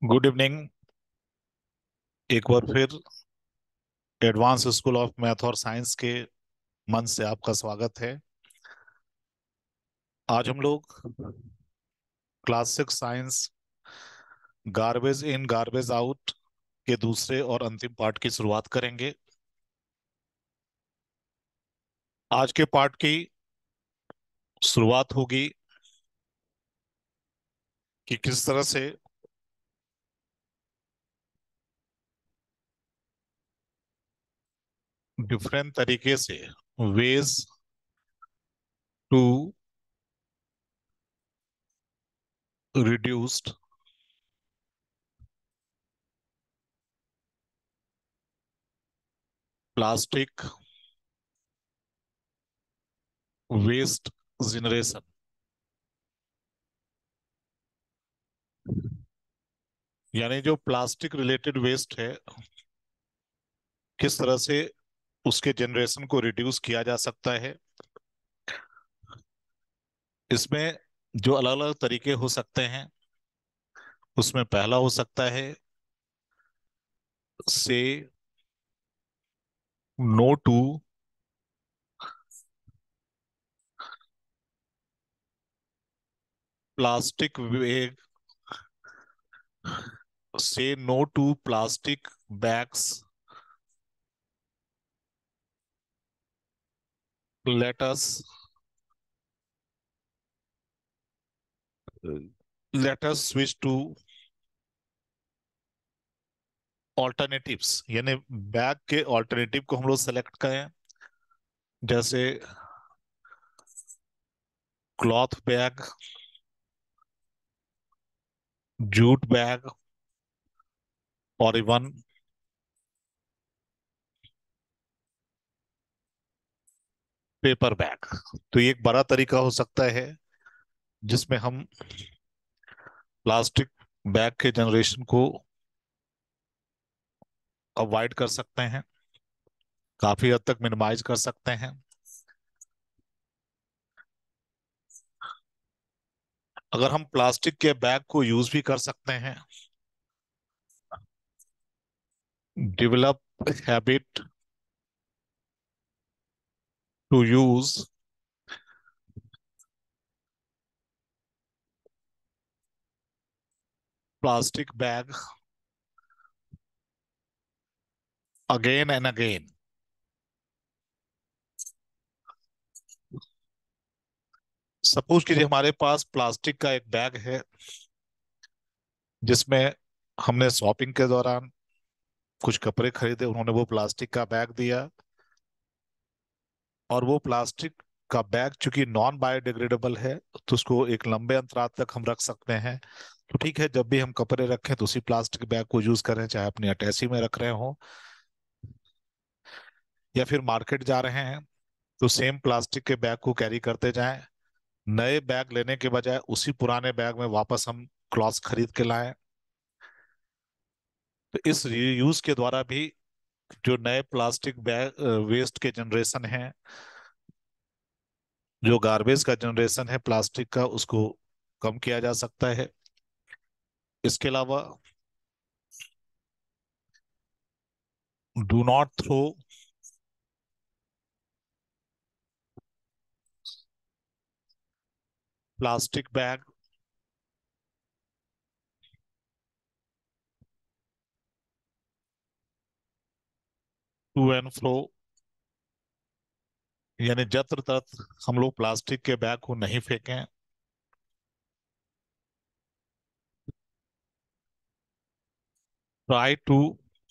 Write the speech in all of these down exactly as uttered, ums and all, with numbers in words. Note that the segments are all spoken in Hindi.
Good evening. एक बार फिर एडवांस स्कूल ऑफ मैथ और साइंस के मंच से आपका स्वागत है। आज हम लोग class six science garbage in garbage out के दूसरे और अंतिम पार्ट की शुरुआत करेंगे। आज के पार्ट की शुरुआत होगी कि किस तरह से डिफरेंट तरीके से ways to reduced plastic waste generation, यानी जो प्लास्टिक रिलेटेड वेस्ट है किस तरह से उसके जनरेशन को रिड्यूस किया जा सकता है। इसमें जो अलग अलग तरीके हो सकते हैं उसमें पहला हो सकता है say no to plastic bag, say no to plastic bags, let us let us switch to alternatives, यानी बैग के ऑल्टरनेटिव को हम लोग सेलेक्ट करें, जैसे क्लॉथ बैग, जूट बैग और इवन पेपर बैग। तो ये एक बड़ा तरीका हो सकता है जिसमें हम प्लास्टिक बैग के जनरेशन को अवॉइड कर सकते हैं, काफी हद तक मिनिमाइज कर सकते हैं। अगर हम प्लास्टिक के बैग को यूज भी कर सकते हैं, develop habit to use plastic bag again and again. Suppose कीजिए हमारे पास प्लास्टिक का एक बैग है जिसमें हमने शॉपिंग के दौरान कुछ कपड़े खरीदे, उन्होंने वो प्लास्टिक का बैग दिया, और वो प्लास्टिक का बैग चूंकि नॉन बायोडिग्रेडेबल है तो उसको एक लंबे अंतराल तक हम रख सकते हैं। तो ठीक है, जब भी हम कपड़े रखें तो उसी प्लास्टिक बैग को यूज करें, चाहे अपनी अटैची में रख रहे हो या फिर मार्केट जा रहे हैं तो सेम प्लास्टिक के बैग को कैरी करते जाएं। नए बैग लेने के बजाय उसी पुराने बैग में वापस हम क्लॉथ्स खरीद के लाएं। तो इस रीयूज के द्वारा भी जो नए प्लास्टिक बैग वेस्ट के जनरेशन है, जो गार्बेज का जनरेशन है प्लास्टिक का, उसको कम किया जा सकता है। इसके अलावा do not throw plastic bag to and fro, यानी जत्र तत्र हम लोग प्लास्टिक के बैग को नहीं फेंकें। Try to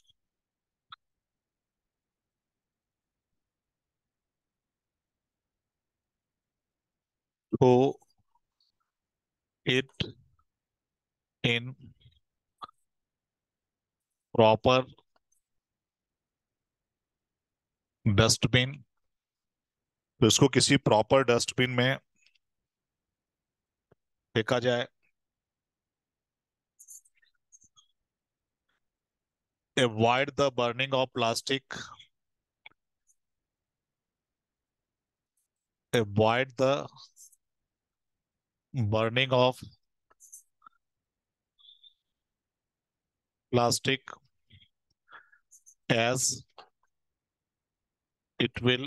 throw it in proper dustbin. तो इसको किसी प्रॉपर डस्टबिन में फेंका जाए। Avoid the burning of plastic, avoid the burning of plastic as it will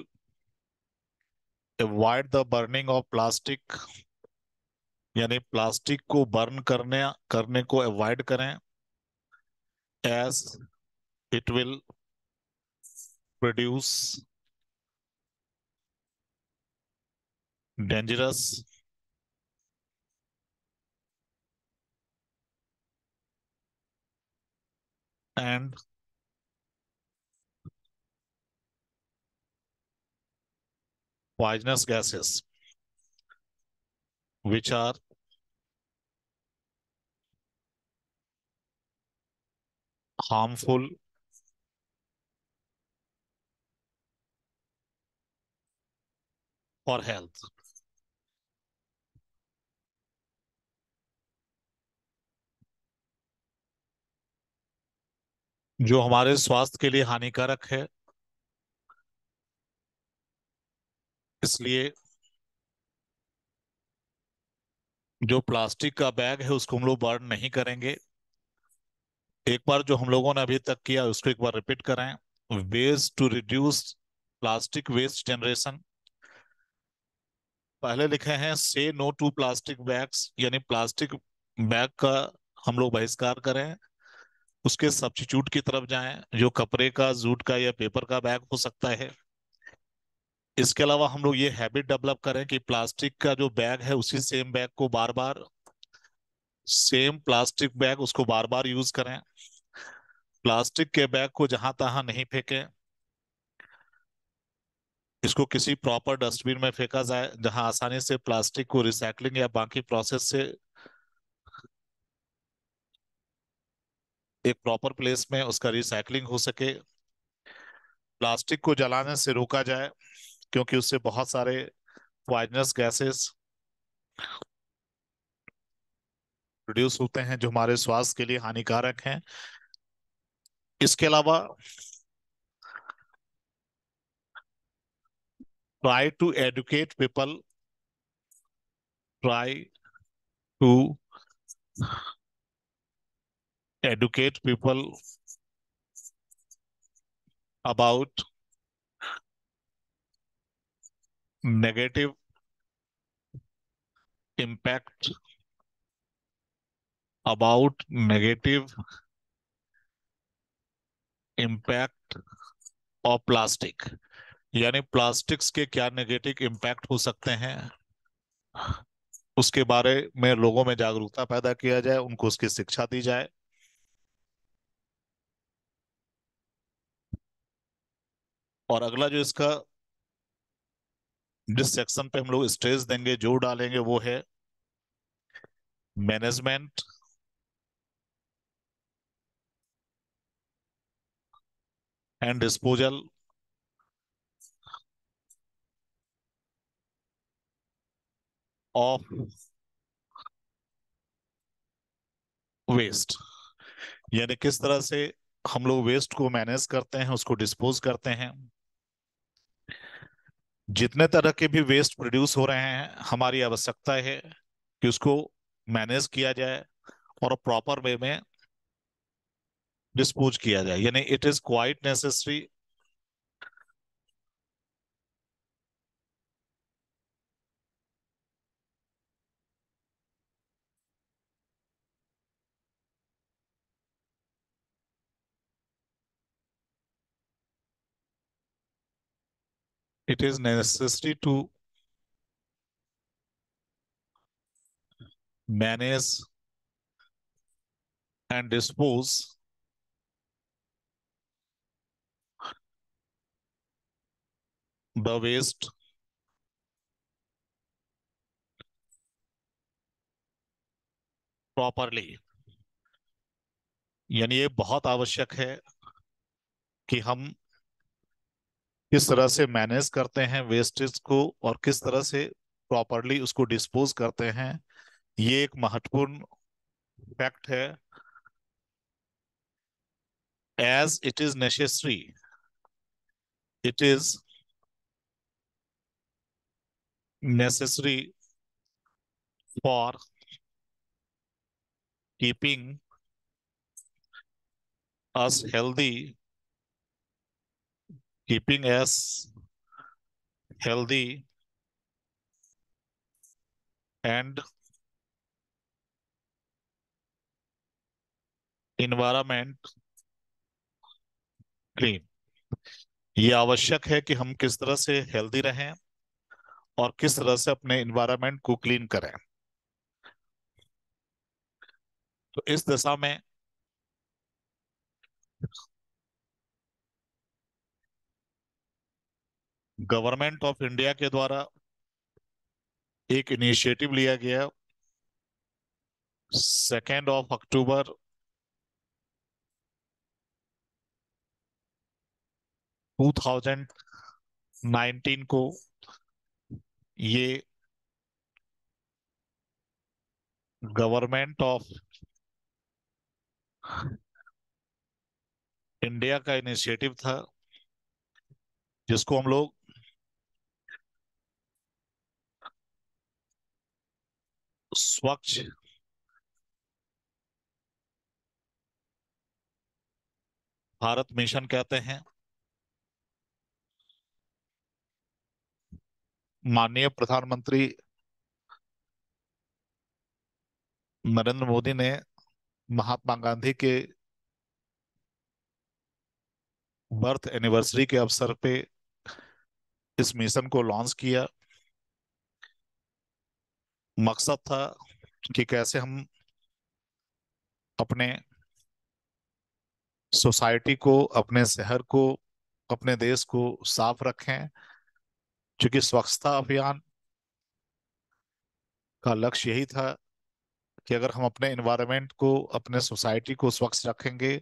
avoid the burning of plastic, यानी प्लास्टिक को बर्न करने करने को अवॉइड करें, as it will produce dangerous and poisonous gases which are harmful for health। जो हमारे स्वास्थ्य के लिए हानिकारक है, इसलिए जो प्लास्टिक का बैग है उसको हम लोग बर्न नहीं करेंगे। एक बार जो हम लोगों ने अभी तक किया उसको एक बार रिपीट करें। Ways to reduce plastic waste generation. पहले लिखे हैं say no to plastic bags, यानी प्लास्टिक बैग का हम लोग बहिष्कार करें, उसके सब्स्टिट्यूट की तरफ जाएं जो कपड़े का, जूट का या पेपर का बैग हो सकता है। इसके अलावा हम लोग ये हैबिट डेवलप करें कि प्लास्टिक का जो बैग है उसी सेम बैग को बार बार, सेम प्लास्टिक बैग उसको बार बार यूज करें। प्लास्टिक के बैग को जहां तहां नहीं फेंकें, इसको किसी प्रॉपर डस्टबिन में फेंका जाए जहां आसानी से प्लास्टिक को रिसाइकलिंग या बाकी प्रोसेस से एक प्रॉपर प्लेस में उसका रिसाइकलिंग हो सके। प्लास्टिक को जलाने से रोका जाए क्योंकि उससे बहुत सारे पॉइजनस गैसेस प्रोड्यूस होते हैं जो हमारे स्वास्थ्य के लिए हानिकारक हैं। इसके अलावा try to educate people, try to educate people about negative impact, about negative impact of plastic, यानी प्लास्टिक्स के क्या नेगेटिव इम्पैक्ट हो सकते हैं उसके बारे में लोगों में जागरूकता पैदा किया जाए, उनको उसकी शिक्षा दी जाए। और अगला जो इसका जिस सेक्शन पे हम लोग स्ट्रेस देंगे, जोर डालेंगे, वो है management and disposal of waste, यानी किस तरह से हम लोग वेस्ट को मैनेज करते हैं, उसको डिस्पोज करते हैं। जितने तरह के भी वेस्ट प्रोड्यूस हो रहे हैं, हमारी आवश्यकता है कि उसको मैनेज किया जाए और प्रॉपर वे में डिस्पोज किया जाए, यानी it is quite necessary. It is necessary to manage and dispose the waste properly, यानी ये बहुत आवश्यक है कि हम किस तरह से मैनेज करते हैं वेस्टेज को और किस तरह से प्रॉपरली उसको डिस्पोज करते हैं। ये एक महत्वपूर्ण फैक्ट है। As it is necessary, it is necessary for keeping us healthy, keeping us healthy and environment clean। ये आवश्यक है कि हम किस तरह से हेल्दी रहें और किस तरह से अपने इन्वायरमेंट को क्लीन करें। तो इस दिशा में गवर्नमेंट ऑफ इंडिया के द्वारा एक इनिशिएटिव लिया गया। Second of October, two thousand nineteen को ये गवर्नमेंट ऑफ इंडिया का इनिशिएटिव था, जिसको हम लोग स्वच्छ भारत मिशन कहते हैं। माननीय प्रधानमंत्री नरेंद्र मोदी ने महात्मा गांधी के बर्थ एनिवर्सरी के अवसर पे इस मिशन को लॉन्च किया। मकसद था कि कैसे हम अपने सोसाइटी को, अपने शहर को, अपने देश को साफ रखें। क्योंकि स्वच्छता अभियान का लक्ष्य यही था कि अगर हम अपने एनवायरनमेंट को, अपने सोसाइटी को स्वच्छ रखेंगे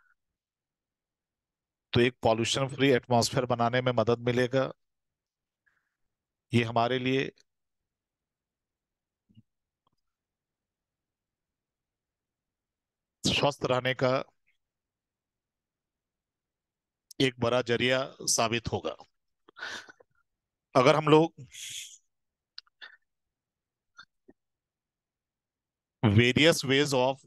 तो एक पॉल्यूशन फ्री एटमॉस्फेयर बनाने में मदद मिलेगा। ये हमारे लिए स्वस्थ रहने का एक बड़ा जरिया साबित होगा। अगर हम लोग various ways of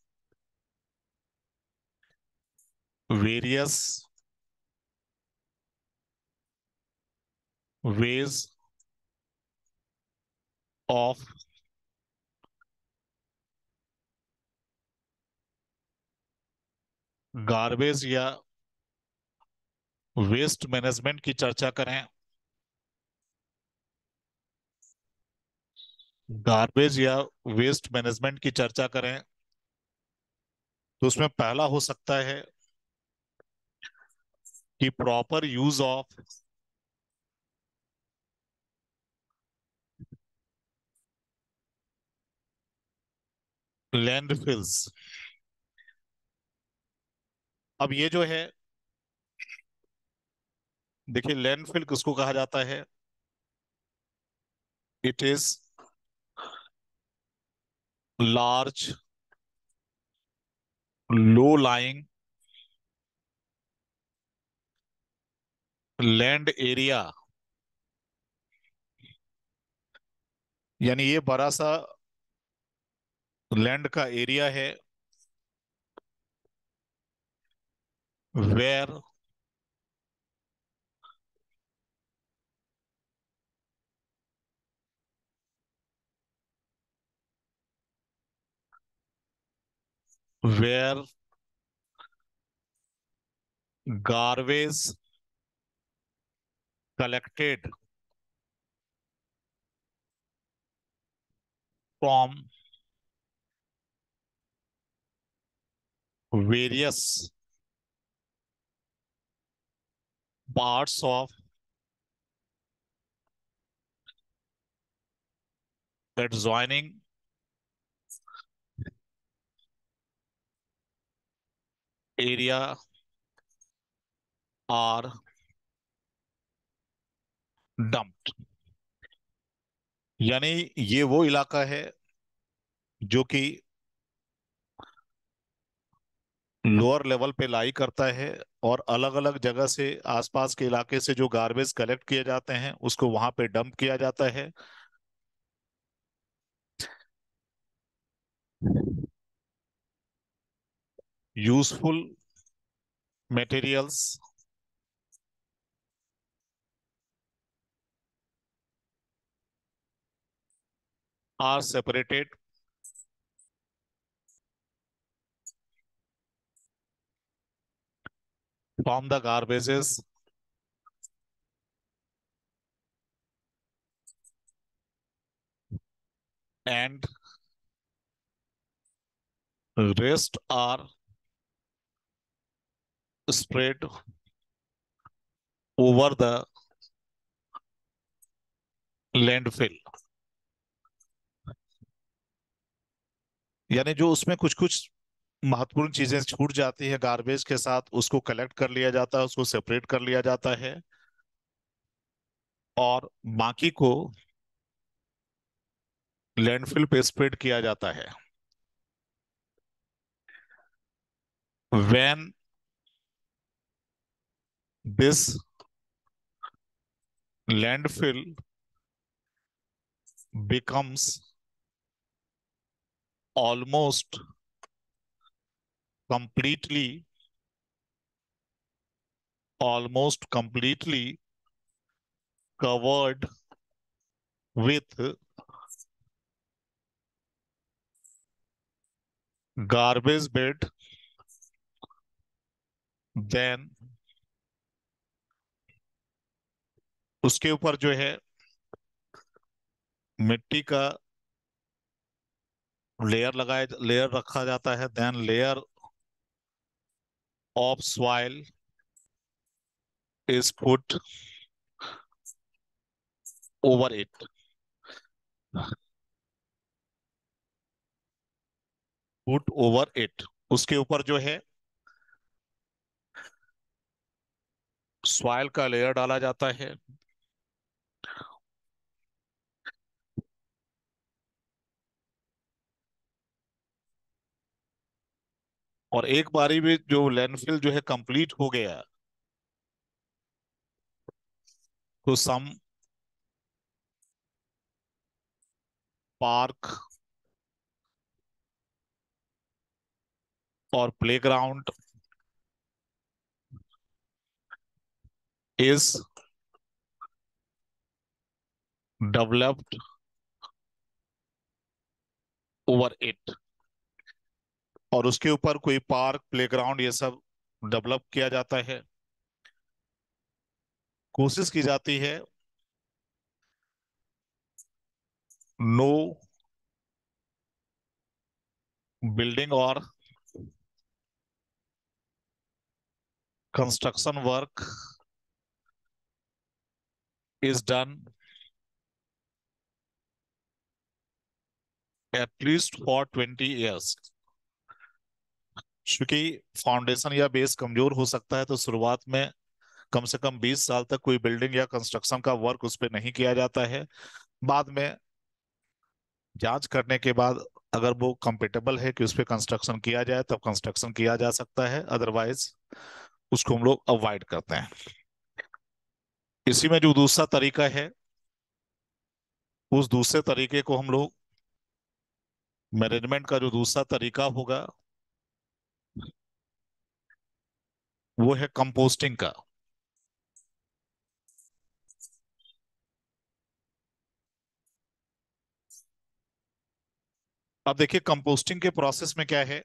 various ways of garbage या वेस्ट मैनेजमेंट की चर्चा करें, गार्बेज या वेस्ट मैनेजमेंट की चर्चा करें तो उसमें पहला हो सकता है कि प्रॉपर यूज ऑफ लैंडफिल्स। अब ये जो है, देखिए लैंडफिल किसको कहा जाता है? It is large low lying land area, यानी ये बड़ा सा लैंड का एरिया है where where garbage collected from various parts of adjoining area are dumped। यानी ये वो इलाका है जो कि लोअर लेवल पे लाई करता है, और अलग अलग जगह से, आसपास के इलाके से जो गार्बेज कलेक्ट किए जाते हैं उसको वहां पे डंप किया जाता है। Useful materials are separated from the garbages and rest are spread over the landfill। यानी जो उसमें कुछ कुछ महत्वपूर्ण चीजें छूट जाती है गार्बेज के साथ, उसको कलेक्ट कर लिया जाता है, उसको सेपरेट कर लिया जाता है, और बाकी को लैंडफिल पे स्प्रेड किया जाता है। When this landfill becomes almost completely almost completely covered with garbage bed, then उसके ऊपर जो है मिट्टी का लेयर लगाया लेयर रखा जाता है, then layer of soil is put over it। put over it, उसके ऊपर जो है सॉइल का लेयर डाला जाता है। और एक बारी में जो लैंडफिल जो है कंप्लीट हो गया, तो सम पार्क और playground is developed over it। और उसके ऊपर कोई पार्क प्लेग्राउंड ये सब डेवलप किया जाता है। कोशिश की जाती है नो बिल्डिंग और construction work is done at least for twenty years. क्योंकि फाउंडेशन या बेस कमजोर हो सकता है, तो शुरुआत में कम से कम बीस साल तक कोई बिल्डिंग या कंस्ट्रक्शन का वर्क उस पर नहीं किया जाता है। बाद में जांच करने के बाद अगर वो कंपेटेबल है कि उस पर कंस्ट्रक्शन किया जाए, तब कंस्ट्रक्शन किया जा सकता है, अदरवाइज उसको हम लोग अवॉइड करते हैं। इसी में जो दूसरा तरीका है, उस दूसरे तरीके को हम लोग, मैनेजमेंट का जो दूसरा तरीका होगा वो है कंपोस्टिंग का। अब देखिए कंपोस्टिंग के प्रोसेस में क्या है।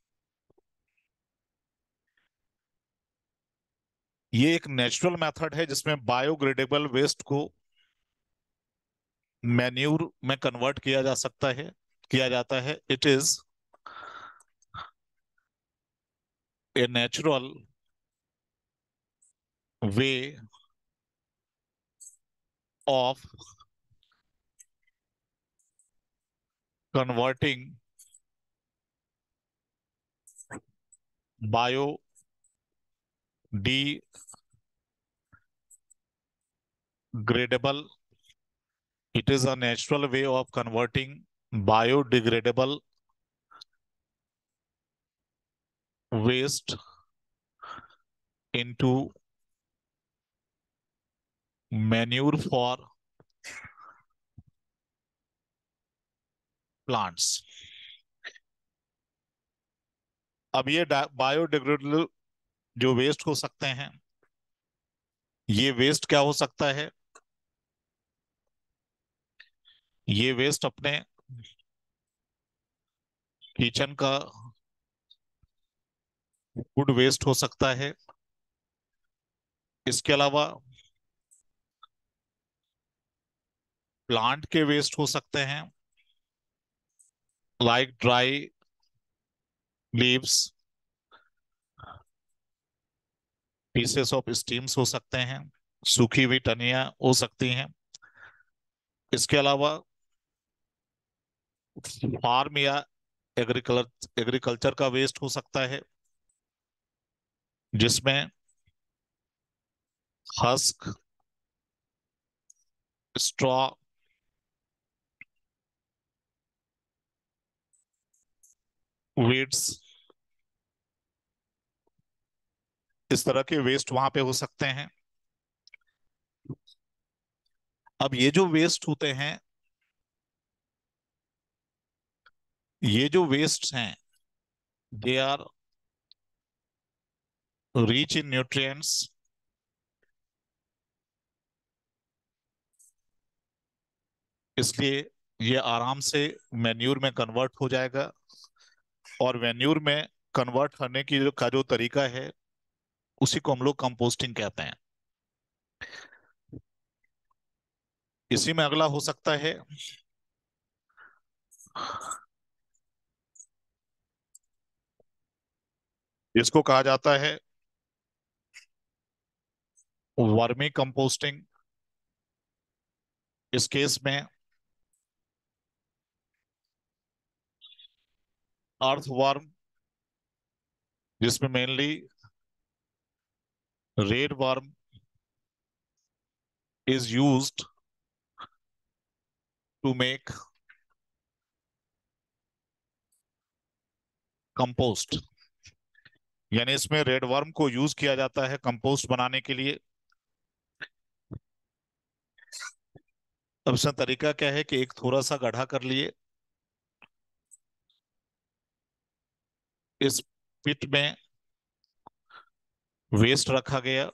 ये एक नेचुरल मेथड है जिसमें बायोग्रेडेबल वेस्ट को मैन्यूर में कन्वर्ट किया जा सकता है किया जाता है। It is a natural way of converting biodegradable it is a natural way of converting biodegradable waste into manure for plants। अब ये बायोडिग्रेडेबल जो वेस्ट हो सकते हैं, ये वेस्ट क्या हो सकता है? ये वेस्ट अपने किचन का फूड वेस्ट हो सकता है। इसके अलावा प्लांट के वेस्ट हो सकते हैं, like dry leaves, pieces of stems हो सकते हैं, सूखी हुई टहनियाँ हो सकती हैं। इसके अलावा फार्म या एग्रीकल्चर एग्रीकल्चर का वेस्ट हो सकता है, जिसमें हस्क, स्ट्रॉ, वीड्स, इस तरह के वेस्ट वहां पे हो सकते हैं। अब ये जो वेस्ट होते हैं, ये जो वेस्ट हैं, they are rich in nutrients, इसलिए ये आराम से मैन्यूर में कन्वर्ट हो जाएगा। और मैन्यूर में कन्वर्ट करने की जो का जो तरीका है, उसी को हम लोग कंपोस्टिंग कहते हैं। इसी में अगला हो सकता है इसको कहा जाता है वर्मी कंपोस्टिंग। इस केस में अर्थ वर्म, जिसमें mainly red worm is used to make compost, यानी इसमें रेड वर्म को यूज किया जाता है कंपोस्ट बनाने के लिए। अब इसका तरीका क्या है कि एक थोड़ा सा गड्ढा कर लिए, इस पिट में वेस्ट रखा गया,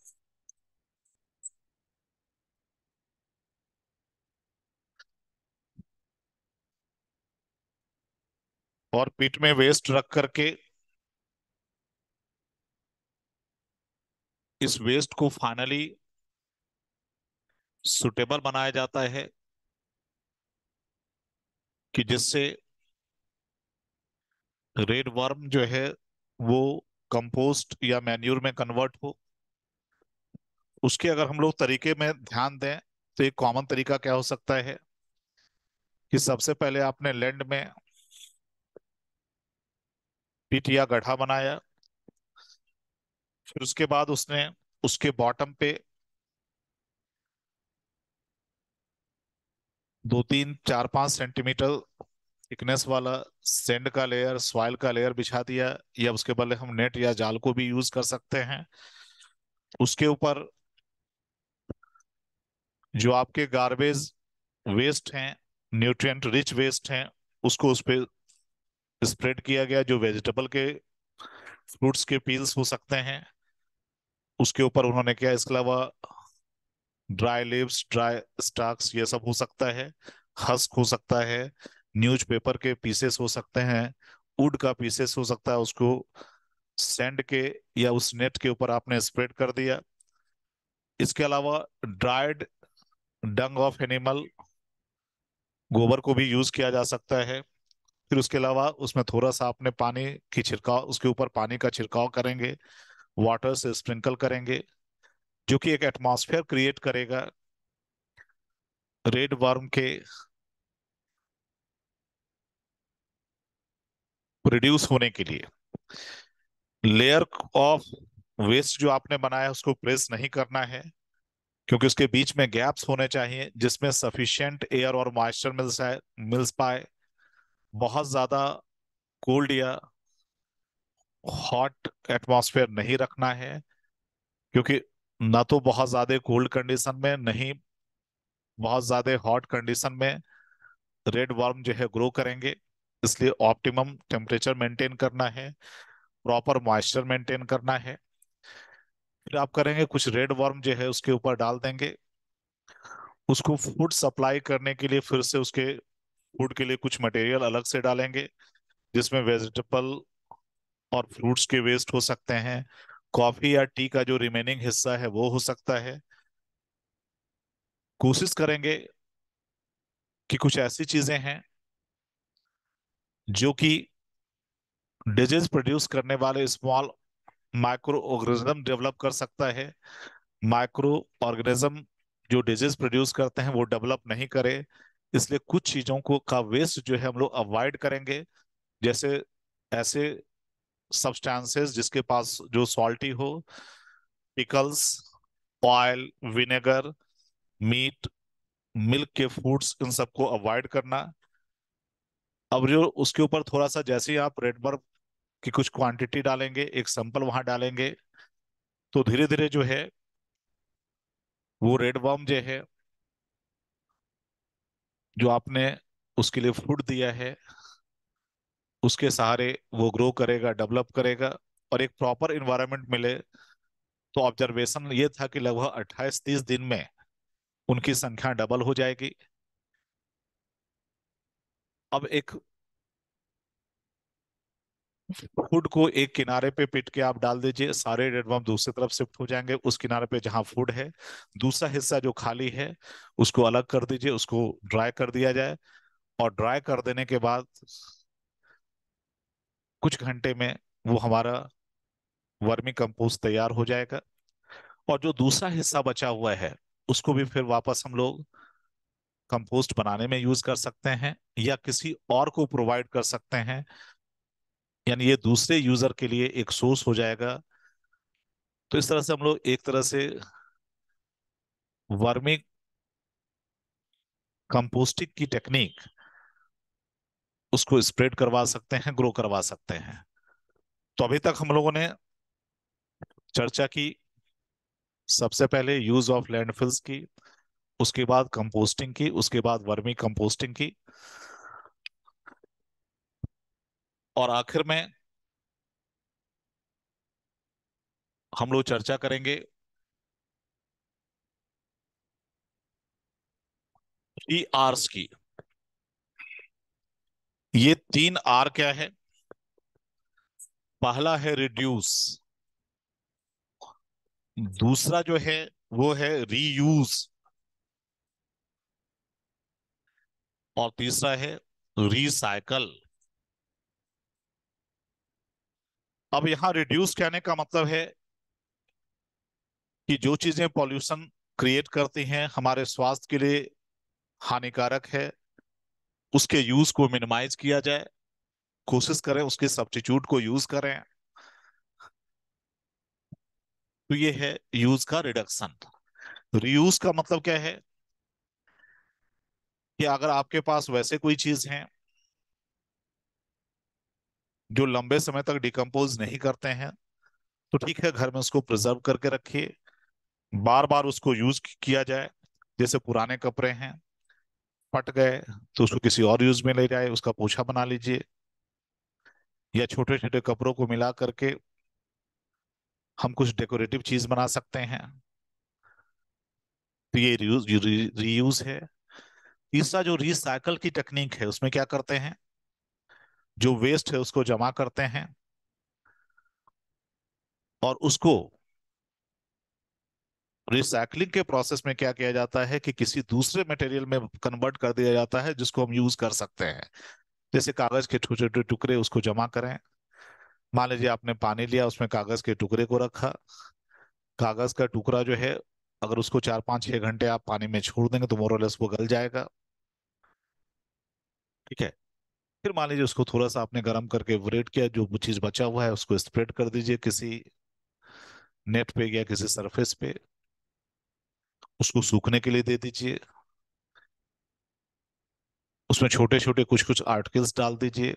और पिट में वेस्ट रख करके इस वेस्ट को फाइनली सुटेबल बनाया जाता है, कि जिससे रेड वर्म जो है वो कंपोस्ट या मैन्यूर में कन्वर्ट हो। उसके अगर हम लोग तरीके में ध्यान दें, तो एक कॉमन तरीका क्या हो सकता है कि सबसे पहले आपने लैंड में पिट या गड्ढा बनाया, फिर उसके बाद उसने उसके बॉटम पे दो तीन चार पांच सेंटीमीटर थिकनेस वाला सैंड का लेयर, सॉइल का लेयर बिछा दिया, या उसके बदले हम नेट या जाल को भी यूज कर सकते हैं। उसके ऊपर जो आपके गार्बेज वेस्ट हैं, न्यूट्रिएंट रिच वेस्ट हैं, उसको उस पे स्प्रेड किया गया। जो वेजिटेबल के फ्रूट्स के पील्स हो सकते हैं, उसके ऊपर उन्होंने किया। इसके अलावा ड्राई लीव्स, ड्राई स्टॉक्स, ये सब हो सकता है। हस्क हो सकता है, न्यूज़पेपर के पीसेस हो सकते हैं, वुड का पीसेस हो सकता है। उसको सैंड के या उस नेट के ऊपर आपने स्प्रेड कर दिया। इसके अलावा ड्राइड डंग ऑफ एनिमल, गोबर को भी यूज किया जा सकता है। फिर उसके अलावा उसमें थोड़ा सा आपने पानी की छिड़काव, उसके ऊपर पानी का छिड़काव करेंगे, वाटर से स्प्रिंकल करेंगे, जो कि एक एटमॉस्फेयर क्रिएट करेगा रेड वर्म के प्रोड्यूस होने के लिए। लेयर ऑफ वेस्ट जो आपने बनाया है, उसको प्रेस नहीं करना है, क्योंकि उसके बीच में गैप्स होने चाहिए जिसमें सफिशिएंट एयर और मॉइस्चर मिल जाए मिल पाए। बहुत ज्यादा कोल्ड या हॉट एटमॉस्फेयर नहीं रखना है, क्योंकि ना तो बहुत ज्यादा कोल्ड कंडीशन में, नहीं बहुत ज्यादा हॉट कंडीशन में रेड वर्म जो है ग्रो करेंगे। इसलिए ऑप्टिमम टेम्परेचर मेंटेन करना है, प्रॉपर मॉइस्चर मेंटेन करना है। फिर आप करेंगे कुछ रेड वर्म जो है उसके ऊपर डाल देंगे। उसको फूड सप्लाई करने के लिए फिर से उसके फूड के लिए कुछ मटेरियल अलग से डालेंगे, जिसमें वेजिटेबल और फ्रूट्स के वेस्ट हो सकते हैं। कॉफी या टी का जो रिमेनिंग हिस्सा है वो हो सकता है। कोशिश करेंगे कि कुछ ऐसी चीजें हैं जो कि डिजीज प्रोड्यूस करने वाले स्मॉल माइक्रो ऑर्गेनिज्म डेवलप कर सकता है। माइक्रो ऑर्गेनिज्म जो डिजीज प्रोड्यूस करते हैं वो डेवलप नहीं करे, इसलिए कुछ चीजों को का वेस्ट जो है हम लोग अवॉइड करेंगे। जैसे ऐसे सब्सटेंसेस जिसके पास जो सॉल्टी हो, pickles, oil, vinegar, meat, milk के फूड्स, इन सबको अवॉइड करना। अब जो उसके ऊपर थोड़ा सा जैसे ही आप रेड बर्फ की कुछ क्वांटिटी डालेंगे, एक सैंपल वहां डालेंगे, तो धीरे धीरे जो है वो रेड वर्म जो है, जो आपने उसके लिए फूड दिया है, उसके सहारे वो ग्रो करेगा, डेवलप करेगा। और एक प्रॉपर इन्वायरमेंट मिले। तो ऑब्जर्वेशन ये था कि लगभग अट्ठाईस तीस दिन में उनकी संख्या डबल हो जाएगी। अब एक फूड को एक किनारे पे पिट के आप डाल दीजिए, सारे रेड वर्म दूसरी तरफ शिफ्ट हो जाएंगे उस किनारे पे जहां फूड है। दूसरा हिस्सा जो खाली है उसको अलग कर दीजिए, उसको ड्राई कर दिया जाए। और ड्राई कर देने के बाद कुछ घंटे में वो हमारा वर्मी कंपोस्ट तैयार हो जाएगा। और जो दूसरा हिस्सा बचा हुआ है उसको भी फिर वापस हम लोग कंपोस्ट बनाने में यूज कर सकते हैं, या किसी और को प्रोवाइड कर सकते हैं। यानी ये दूसरे यूजर के लिए एक सोर्स हो जाएगा। तो इस तरह से हम लोग एक तरह से वर्मी कंपोस्टिंग की टेक्निक उसको स्प्रेड करवा सकते हैं, ग्रो करवा सकते हैं। तो अभी तक हम लोगों ने चर्चा की, सबसे पहले यूज ऑफ लैंडफिल्स की, उसके बाद कंपोस्टिंग की, उसके बाद वर्मी कंपोस्टिंग की, और आखिर में हम लोग चर्चा करेंगे थ्री आर्स की। ये तीन आर क्या है? पहला है रिड्यूस, दूसरा जो है वो है रीयूज, और तीसरा है रिसाइकल। अब यहां रिड्यूस कहने का मतलब है कि जो चीजें पॉल्यूशन क्रिएट करती हैं, हमारे स्वास्थ्य के लिए हानिकारक है, उसके यूज को मिनिमाइज किया जाए। कोशिश करें उसके सब्स्टिट्यूट को यूज करें। तो ये है यूज का रिडक्शन। रीयूज का मतलब क्या है कि अगर आपके पास वैसे कोई चीज है जो लंबे समय तक डिकम्पोज नहीं करते हैं, तो ठीक है, घर में उसको प्रिजर्व करके रखिए, बार बार उसको यूज किया जाए। जैसे पुराने कपड़े हैं, फट गए तो उसको किसी और यूज में ले जाए, उसका पोछा बना लीजिए। या छोटे छोटे कपड़ों को मिला करके हम कुछ डेकोरेटिव चीज बना सकते हैं। तो ये रीयूज रीयूज है। तीसरा जो रिसाइकल की टेक्निक है, उसमें क्या करते हैं, जो वेस्ट है उसको जमा करते हैं, और उसको रिसाइकलिंग के प्रोसेस में क्या किया जाता है कि किसी दूसरे मटेरियल में कन्वर्ट कर दिया जाता है जिसको हम यूज कर सकते हैं। जैसे कागज के छोटे छोटे टुकड़े, उसको जमा करें। मान लीजिए आपने पानी लिया, उसमें कागज के टुकड़े को रखा। कागज का टुकड़ा जो है, अगर उसको चार पाँच छह घंटे आप पानी में छोड़ देंगे तो मोरलेस वो गल जाएगा। ठीक है। फिर मान लीजिए उसको थोड़ा सा आपने गर्म करके एवरेट किया, जो चीज बचा हुआ है उसको स्प्रेड कर दीजिए किसी नेट पे या किसी सरफेस पे, उसको सूखने के लिए दे दीजिए। उसमें छोटे छोटे कुछ कुछ आर्टिकल्स डाल दीजिए,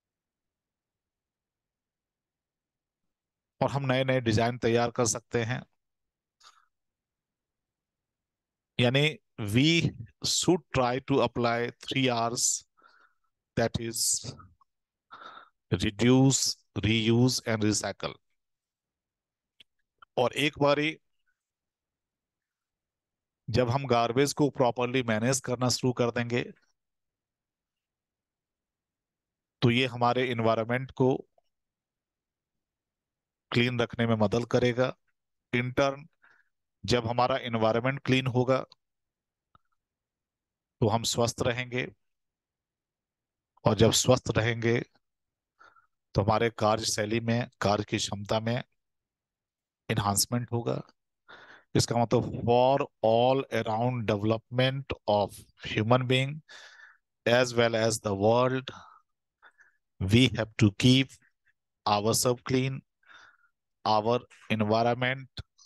और हम नए नए डिजाइन तैयार कर सकते हैं। यानी we should try to apply three R's, that is reduce, reuse and recycle. और एक बारी जब हम गार्बेज को प्रॉपरली मैनेज करना शुरू कर देंगे तो ये हमारे इन्वायरमेंट को क्लीन रखने में मदद करेगा। इन टर्न जब हमारा इन्वायरमेंट क्लीन होगा तो हम स्वस्थ रहेंगे, और जब स्वस्थ रहेंगे तो हमारे कार्यशैली में, कार्य की क्षमता में इन्हांसमेंट होगा। इसका मतलब for all around development of human being as well as the world, we have to keep ourselves clean. Our environment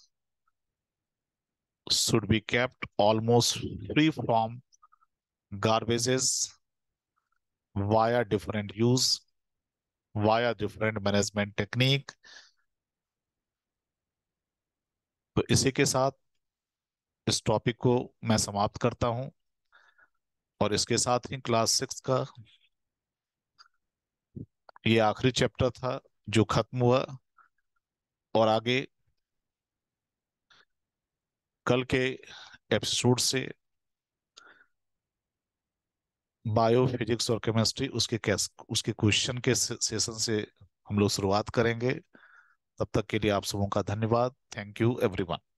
should be kept almost free from garbages via different use, via different management technique. तो इसी के साथ इस टॉपिक को मैं समाप्त करता हूं, और इसके साथ ही क्लास सिक्स का ये आखिरी चैप्टर था जो खत्म हुआ। और आगे कल के एपिसोड से बायो फिजिक्स और केमिस्ट्री उसके कैस उसके क्वेश्चन के से, सेशन से हम लोग शुरुआत करेंगे। तब तक के लिए आप सबों का धन्यवाद। Thank you everyone.